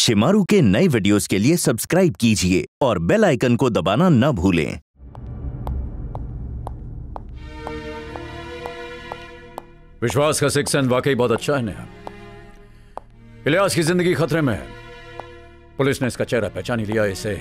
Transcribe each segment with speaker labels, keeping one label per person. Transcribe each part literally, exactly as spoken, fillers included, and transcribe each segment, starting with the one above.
Speaker 1: शिमारू के नए वीडियोस के लिए सब्सक्राइब कीजिए और बेल आइकन को दबाना न भूलें।
Speaker 2: विश्वास का सिक्स सेंस वाकई बहुत अच्छा है नेहा। इलियास की जिंदगी खतरे में है। पुलिस ने इसका चेहरा पहचान ही लिया, इसे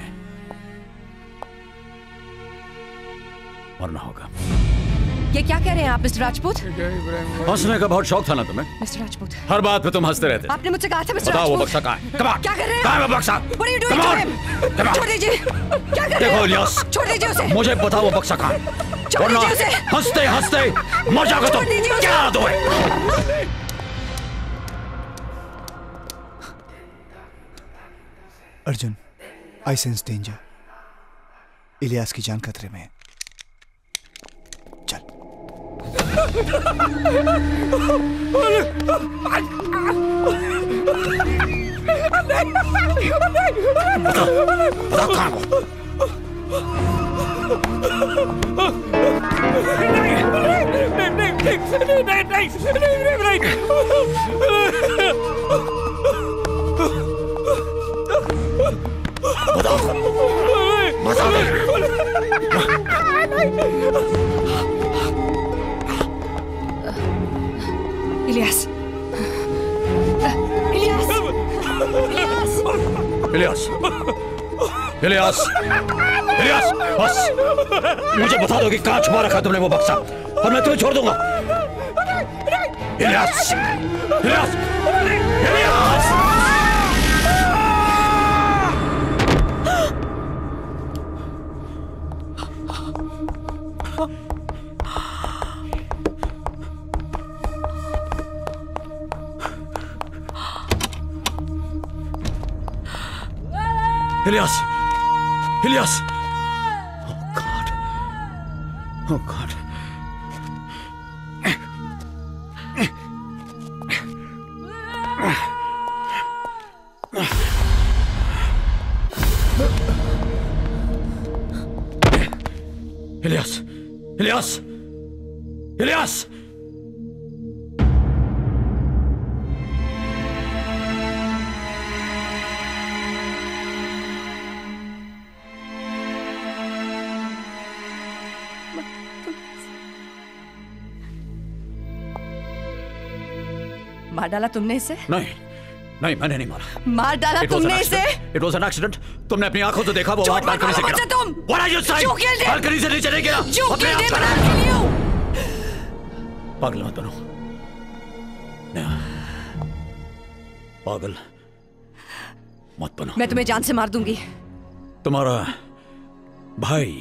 Speaker 2: मरना होगा।
Speaker 3: ये क्या कह रहे हैं आप मिस्टर राजपूत?
Speaker 2: हंसने का बहुत शौक था ना तुम्हें?
Speaker 3: मिस्टर राजपूत,
Speaker 2: हर बात पे तुम हंसते रहते।
Speaker 3: आपने मुझसे कहा था मिस्टर
Speaker 2: बताओ वो
Speaker 3: राजपूत।
Speaker 2: बक्सा कहाँ है? Come on!
Speaker 3: क्या कर रहे हैं?
Speaker 2: कहाँ है वो बक्सा?
Speaker 3: What are you doing to him? छोड़ दीजिए। क्या कर रहे
Speaker 2: देखो
Speaker 3: हैं?
Speaker 2: इलियास,
Speaker 3: छोड़ दीजिए उसे।
Speaker 2: मुझे बताओ वो बक्सा कहाँ है?
Speaker 3: छोड़ दीजिए उसे।
Speaker 2: हंसते हंसते मर जाओगे तुम।
Speaker 3: छोड़ दीजिए उसे।
Speaker 2: क्या दो है?
Speaker 4: Arjun, I sense danger. Ilyas की जान खतरे में है। चल।
Speaker 2: बता, बता कहाँ हो?
Speaker 5: नहीं नहीं नहीं नहीं नहीं नहीं नहीं
Speaker 2: बताओ, बताओ।
Speaker 3: इलियास, इलियास,
Speaker 2: इलियास, इलियास, इलियास, बस मुझे बता दो कि कहाँ छुपा रखा तुमने वो बक्सा और मैं तुम्हें छोड़ दूंगा। Ilyas, Ilyas, Ilyas. Ilyas! Ilyas! Oh God! Oh God! Ilyas! Ilyas! Ilyas!
Speaker 3: मार डाला तुमने इसे?
Speaker 2: नहीं, नहीं मैंने नहीं मारा।
Speaker 3: मार डाला तुमने इसे?
Speaker 2: It was an accident. तुमने अपनी आंखों से देखा वो वहां बालकनी से गिरा।
Speaker 3: तुम?
Speaker 2: What are you saying? Balcony से नीचे नहीं गिरा।
Speaker 3: You killed him and I'll kill you.
Speaker 2: पागल मत बनो। नेहा, पागल मत बनो।
Speaker 3: मैं तुम्हें जान से मार दूंगी।
Speaker 2: तुम्हारा भाई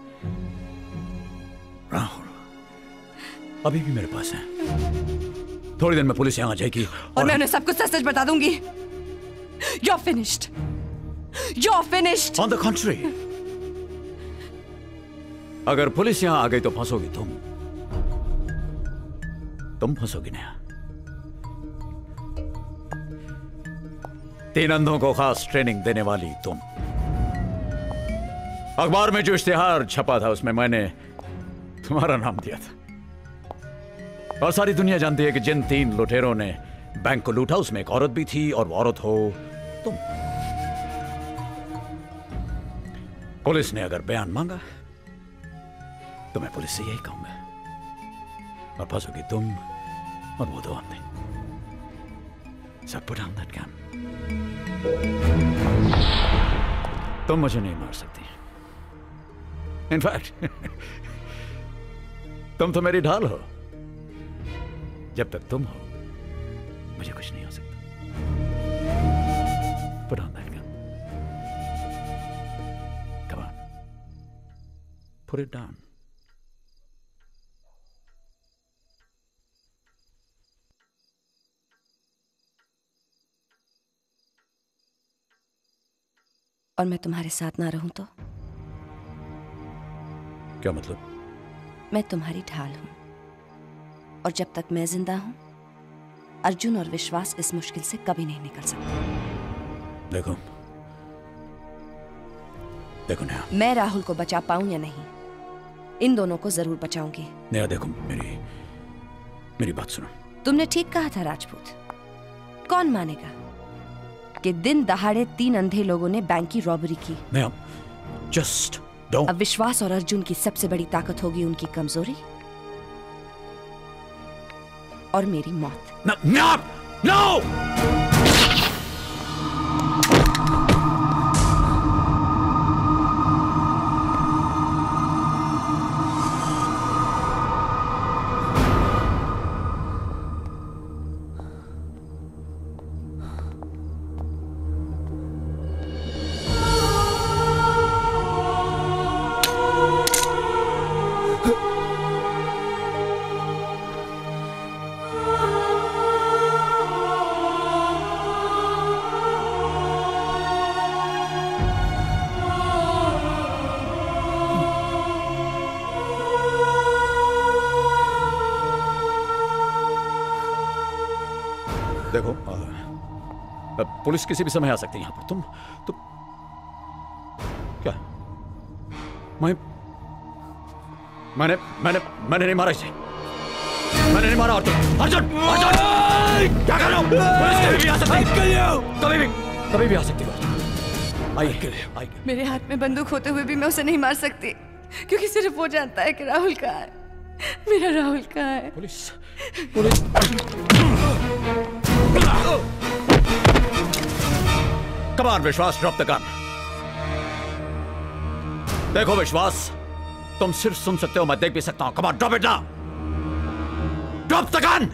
Speaker 2: राहुल अभी भी मेरे पास है। थोड़ी देर में पुलिस यहाँ आ जाएगी और,
Speaker 3: और मैं उन्हें सब कुछ सच सच बता दूंगी। You're finished. You're finished.
Speaker 2: On the contrary, अगर पुलिस यहाँ आ गई तो फंसोगी तुम। तुम फंसोगी नेहा। तीन अंधों को खास ट्रेनिंग देने वाली तुम। अखबार में जो इश्तिहार छपा था उसमें मैंने तुम्हारा नाम दिया था और सारी दुनिया जानती है कि जिन तीन लुटेरों ने बैंक को लूटा उसमें एक औरत भी थी और वो औरत हो तुम। पुलिस ने अगर बयान मांगा तो मैं पुलिस से यही कहूंगा और फंसोगी तुम और वो दो आदमी। So put down that gun. तुम मुझे नहीं मार सकती। इनफैक्ट तुम तो मेरी ढाल हो। जब तक तुम हो मुझे कुछ नहीं हो सकता। Put on that gun. Come on. Put it down.
Speaker 3: और मैं तुम्हारे साथ ना रहूं तो?
Speaker 2: क्या मतलब?
Speaker 3: मैं तुम्हारी ढाल हूं और जब तक मैं जिंदा हूं अर्जुन और विश्वास इस मुश्किल से कभी नहीं निकल सकते।
Speaker 2: देखो देखो नेहा,
Speaker 3: मैं राहुल को बचा पाऊं या नहीं, इन दोनों को जरूर बचाऊंगी।
Speaker 2: नेहा देखो, मेरी मेरी बात सुनो।
Speaker 3: तुमने ठीक कहा था राजपूत, कौन मानेगा? कि दिन दहाड़े तीन अंधे लोगों ने बैंक की रॉबरी की।
Speaker 2: Ma'am, just don't.
Speaker 3: अब विश्वास और अर्जुन की सबसे बड़ी ताकत होगी उनकी कमजोरी और मेरी मौत।
Speaker 2: No, no, no! देखो, आ, पुलिस किसी भी समय आ सकती है यहां पर। तुम तुम क्या? मैं मैंने मैंने मैंने नहीं मारा इसे। मैंने नहीं मारा। अर्जुन अर्जुन अर्जुन क्या कर रहे हो? पुलिस कभी भी आ सकती है। कभी भी कभी भी आ सकती है। आइए आइए।
Speaker 3: मेरे हाथ में बंदूक होते हुए भी मैं उसे नहीं मार सकती, क्योंकि सिर्फ वो जानता है कि राहुल कहाँ है। मेरा राहुल कहाँ है?
Speaker 2: पुलिस पुलिस Come on, विश्वास, drop the gun. देखो विश्वास, तुम सिर्फ सुन सकते हो, मैं देख भी सकता हूं। Come on, drop it now. Drop the gun.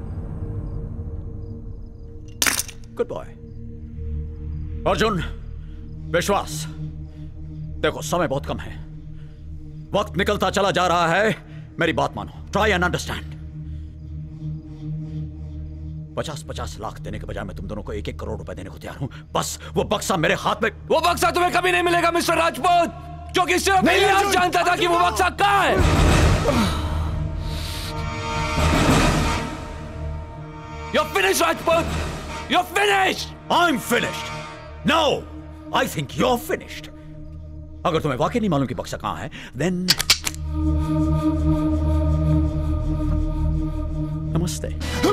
Speaker 2: Good boy. Arjun, विश्वास, देखो समय बहुत कम है, वक्त निकलता चला जा रहा है। मेरी बात मानो, try and understand. पचास पचास लाख देने के बजाय मैं तुम दोनों को एक एक करोड़ रुपए देने को तैयार हूं। बस वो बक्सा मेरे हाथ में।
Speaker 5: वो बक्सा तुम्हें कभी नहीं मिलेगा मिस्टर राजपूत, क्योंकि सिर्फ मैं ही जानता था कि वो बक्सा कहां है। You're finished, Rajput. You're finished.
Speaker 2: I'm finished. No, I think you're finished. अगर तुम्हें वाकई नहीं मालूम कि बक्सा कहां है, then नमस्ते।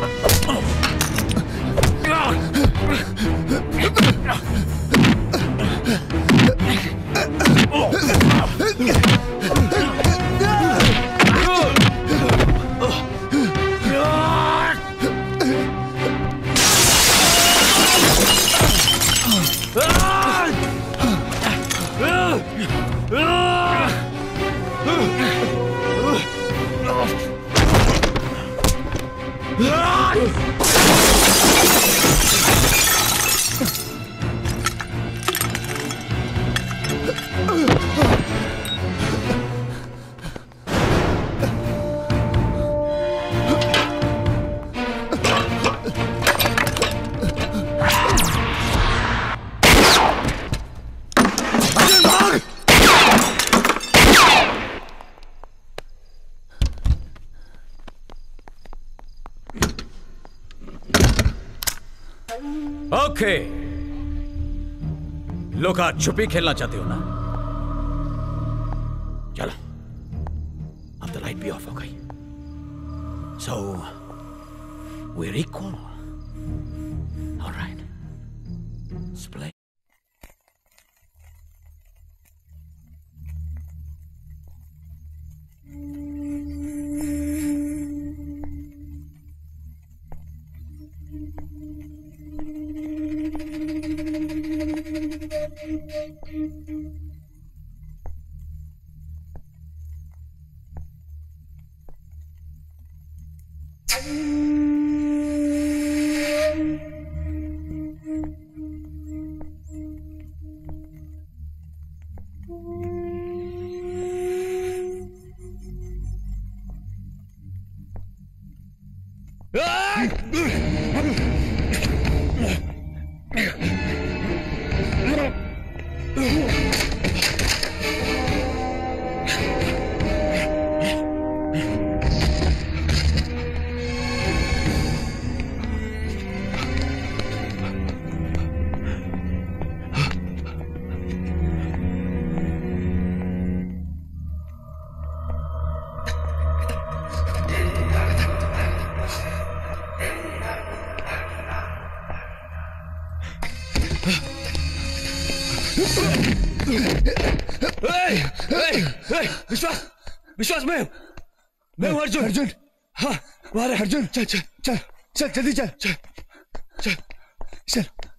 Speaker 2: ओके, लुका छुपी खेलना चाहती हो ना? चलो, अब तो लाइट भी ऑफ हो गई। सो we're equal. All right. Let's play.
Speaker 5: विश्वास विश्वास मैं मैं हूं अर्जुन।
Speaker 4: अर्जुन
Speaker 5: हाँ बाहर है।
Speaker 4: अर्जुन चल चल चल चल जल्दी चल
Speaker 5: चल चल
Speaker 4: चल।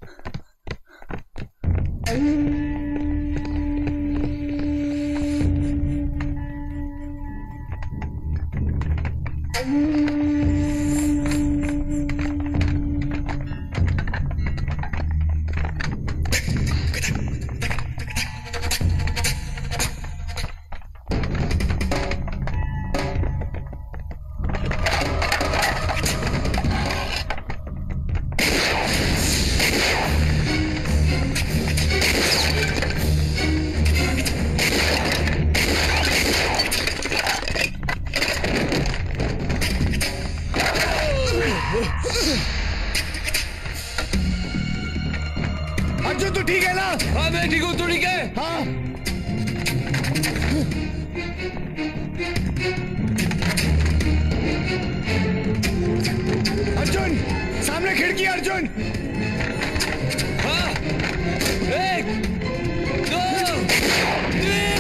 Speaker 4: अर्जुन तू ठीक है ना?
Speaker 5: हाँ मैं ठीक हूँ, तू ठीक है?
Speaker 4: हाँ। अर्जुन सामने खिड़की है अर्जुन।
Speaker 5: हाँ एक दो तीन।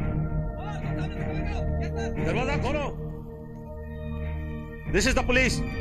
Speaker 6: दरवाजा खोलो। This is the police.